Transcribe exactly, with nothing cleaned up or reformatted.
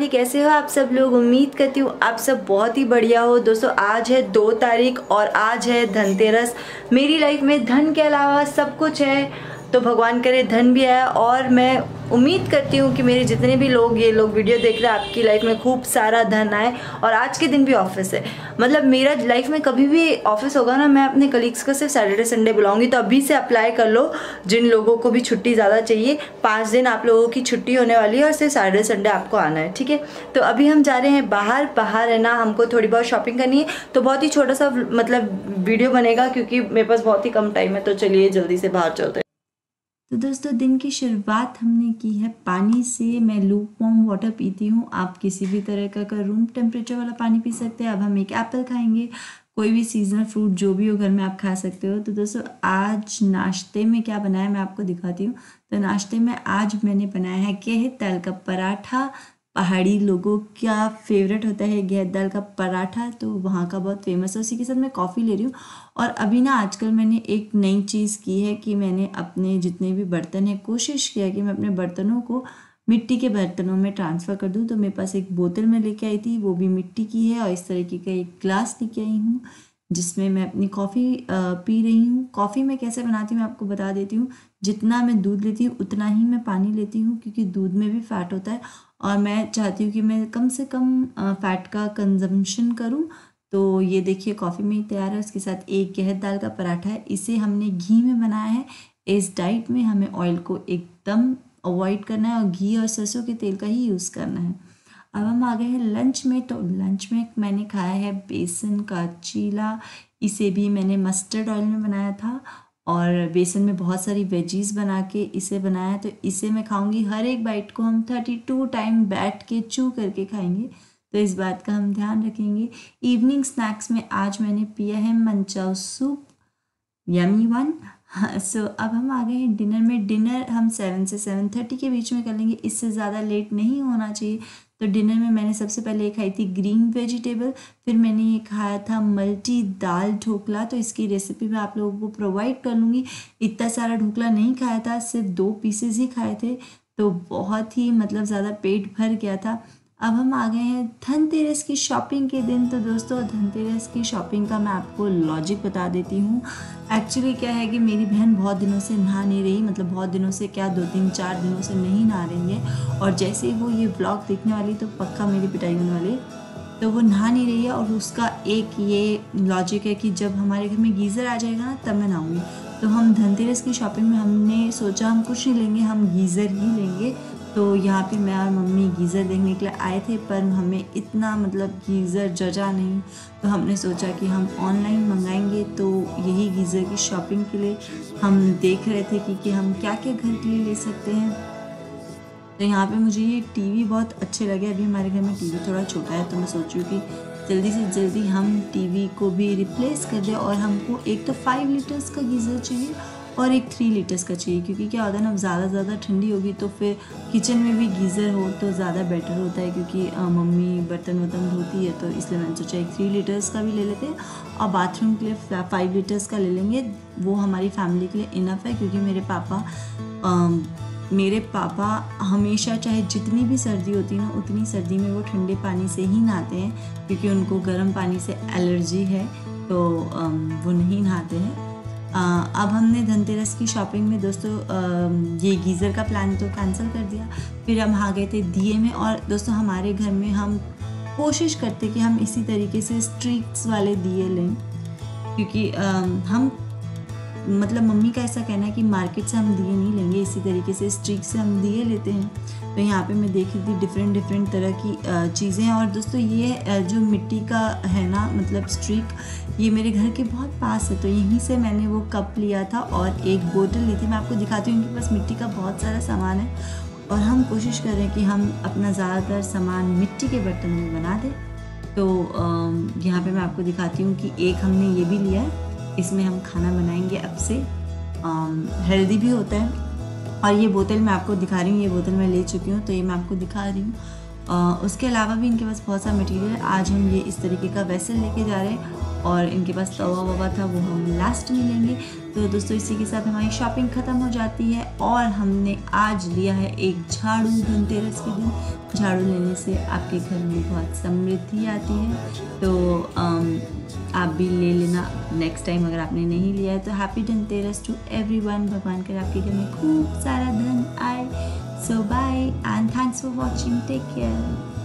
Finally कैसे हो आप सब लोग। उम्मीद करती हूँ आप सब बहुत ही बढ़िया हो। दोस्तों आज है दो तारीख और आज है धनतेरस। मेरी लाइफ में धन के अलावा सब कुछ है, तो भगवान करे धन भी आए। और मैं उम्मीद करती हूँ कि मेरे जितने भी लोग ये लोग वीडियो देख रहे हैं आपकी लाइफ में खूब सारा धन आए। और आज के दिन भी ऑफिस है, मतलब मेरा लाइफ में कभी भी ऑफिस होगा ना, मैं अपने कलीग्स को सिर्फ सैटरडे संडे बुलाऊंगी। तो अभी से अप्लाई कर लो जिन लोगों को भी छुट्टी ज़्यादा चाहिए। पाँच दिन आप लोगों की छुट्टी होने वाली है और सिर्फ सैटरडे संडे आपको आना है, ठीक है। तो अभी हम जा रहे हैं बाहर। बाहर है ना, हमको थोड़ी बहुत शॉपिंग करनी है, तो बहुत ही छोटा सा मतलब वीडियो बनेगा क्योंकि मेरे पास बहुत ही कम टाइम है। तो चलिए जल्दी से बाहर चलते हैं। तो दोस्तों दिन की शुरुआत हमने की है पानी से। मैं लूप वार्म वाटर पीती हूँ, आप किसी भी तरह का, का रूम टेम्परेचर वाला पानी पी सकते हैं। अब हम एक एप्पल खाएंगे, कोई भी सीजनल फ्रूट जो भी हो घर में आप खा सकते हो। तो दोस्तों आज नाश्ते में क्या बनाया मैं आपको दिखाती हूँ। तो नाश्ते में आज मैंने बनाया है गेहूं दाल का पराठा। पहाड़ी लोगों का फेवरेट होता है गेहूं दाल का पराठा, तो वहाँ का बहुत फेमस है। उसी के साथ मैं कॉफ़ी ले रही हूँ। और अभी ना आजकल मैंने एक नई चीज़ की है कि मैंने अपने जितने भी बर्तन हैं कोशिश किया कि मैं अपने बर्तनों को मिट्टी के बर्तनों में ट्रांसफ़र कर दूँ। तो मेरे पास एक बोतल में लेके आई थी, वो भी मिट्टी की है। और इस तरीके का एक ग्लास लेके आई हूँ जिसमें मैं अपनी कॉफ़ी पी रही हूँ। कॉफ़ी मैं कैसे बनाती हूँ मैं आपको बता देती हूँ। जितना मैं दूध लेती हूँ उतना ही मैं पानी लेती हूँ, क्योंकि दूध में भी फ़ैट होता है और मैं चाहती हूँ कि मैं कम से कम फ़ैट का कंजम्पशन करूँ। तो ये देखिए कॉफ़ी में ही तैयार है। उसके साथ एक गेहूं दाल का पराठा है, इसे हमने घी में बनाया है। इस डाइट में हमें ऑयल को एकदम अवॉइड करना है और घी और सरसों के तेल का ही यूज़ करना है। अब हम आ गए हैं लंच में। तो लंच में मैंने खाया है बेसन का चीला। इसे भी मैंने मस्टर्ड ऑयल में बनाया था और बेसन में बहुत सारी वेजीज बना के इसे बनाया। तो इसे मैं खाऊंगी, हर एक बाइट को हम थर्टी टू टाइम बैठ के चू करके खाएंगे, तो इस बात का हम ध्यान रखेंगे। इवनिंग स्नैक्स में आज मैंने पिया है मंचाओ सूप, यमी वन। हाँ, सो अब हम आ गए हैं डिनर में। डिनर हम सेवन से सेवन थर्टी के बीच में कर लेंगे, इससे ज़्यादा लेट नहीं होना चाहिए। तो डिनर में मैंने सबसे पहले ये खाई थी ग्रीन वेजिटेबल, फिर मैंने ये खाया था मल्टी दाल ढोकला। तो इसकी रेसिपी मैं आप लोगों को प्रोवाइड कर लूँगी। इतना सारा ढोकला नहीं खाया था, सिर्फ दो पीसेज ही खाए थे, तो बहुत ही मतलब ज़्यादा पेट भर गया था। अब हम आ गए हैं धनतेरस की शॉपिंग के दिन। तो दोस्तों धनतेरस की शॉपिंग का मैं आपको लॉजिक बता देती हूँ। एक्चुअली क्या है कि मेरी बहन बहुत दिनों से नहा नहीं रही, मतलब बहुत दिनों से क्या दो तीन चार दिनों से नहीं नहा रही है। और जैसे ही वो ये ब्लॉग देखने वाली तो पक्का मेरी पिटाई होने वाली, तो वो नहा नहीं रही है। और उसका एक ये लॉजिक है कि जब हमारे घर में गीज़र आ जाएगा ना तब मैं नहाऊँगी। तो हम धनतेरस की शॉपिंग में हमने सोचा हम कुछ नहीं लेंगे, हम गीज़र ही लेंगे। तो यहाँ पे मैं और मम्मी गीज़र देखने के लिए आए थे, पर हमें इतना मतलब गीज़र जजा नहीं, तो हमने सोचा कि हम ऑनलाइन मंगाएंगे। तो यही गीज़र की शॉपिंग के लिए हम देख रहे थे कि, कि हम क्या क्या घर के लिए ले सकते हैं। तो यहाँ पे मुझे ये टीवी बहुत अच्छे लगे। अभी हमारे घर में टीवी थोड़ा छोटा है, तो मैं सोच रही हूँ कि जल्दी से जल्दी हम टीवी को भी रिप्लेस कर दें। और हमको एक तो फाइव लीटर्स का गीज़र चाहिए और एक थ्री लीटर्स का चाहिए, क्योंकि क्या होता है ना, ज़्यादा ज़्यादा ठंडी होगी तो फिर किचन में भी गीज़र हो तो ज़्यादा बेटर होता है, क्योंकि मम्मी बर्तन वर्तन धोती है। तो इसलिए मैंने सोचा एक थ्री लीटर्स का भी ले लेते हैं और बाथरूम के लिए फाइव लीटर्स का ले लेंगे। वो हमारी फैमिली के लिए इनफ है, क्योंकि मेरे पापा आ, मेरे पापा हमेशा चाहे जितनी भी सर्दी होती है ना उतनी सर्दी में वो ठंडे पानी से ही नहाते हैं, क्योंकि उनको गर्म पानी से एलर्जी है, तो वो नहीं नहाते हैं। Uh, अब हमने धनतेरस की शॉपिंग में दोस्तों uh, ये गीज़र का प्लान तो कैंसिल कर दिया। फिर हम आ गए थे दिए में। और दोस्तों हमारे घर में हम कोशिश करते कि हम इसी तरीके से स्ट्रिक्स वाले दिए लें, क्योंकि uh, हम मतलब मम्मी का ऐसा कहना है कि मार्केट से हम दिए नहीं लेंगे, इसी तरीके से स्ट्रिक से हम दिए लेते हैं। तो यहाँ पे मैं देख रही थी डिफरेंट डिफरेंट तरह की चीज़ें। और दोस्तों ये जो मिट्टी का है ना मतलब स्ट्रिक, ये मेरे घर के बहुत पास है, तो यहीं से मैंने वो कप लिया था और एक बोतल ली थी। मैं आपको दिखाती हूँ, उनके पास मिट्टी का बहुत सारा सामान है और हम कोशिश कर रहे हैं कि हम अपना ज़्यादातर सामान मिट्टी के बर्तन में बना दें। तो यहाँ पे मैं आपको दिखाती हूँ कि एक हमने ये भी लिया है, इसमें हम खाना बनाएंगे अब से, हेल्दी भी होता है। और ये बोतल मैं आपको दिखा रही हूँ, ये बोतल मैं ले चुकी हूँ, तो ये मैं आपको दिखा रही हूँ। उसके अलावा भी इनके पास बहुत सारा मटेरियल है। आज हम ये इस तरीके का वेसल लेके जा रहे हैं और इनके पास तवा ववा था वो हम लास्ट में लेंगे। तो दोस्तों इसी के साथ हमारी शॉपिंग ख़त्म हो जाती है और हमने आज लिया है एक झाड़ू धनतेरस के दिन। झाड़ू लेने से आपके घर में बहुत समृद्धि आती है, तो आम, आप भी ले लेना नेक्स्ट टाइम अगर आपने नहीं लिया है तो। Happy Dhanteras to everyone. भगवान करे आपके घर में खूब सारा धन आए। So bye and thanks for watching, take care.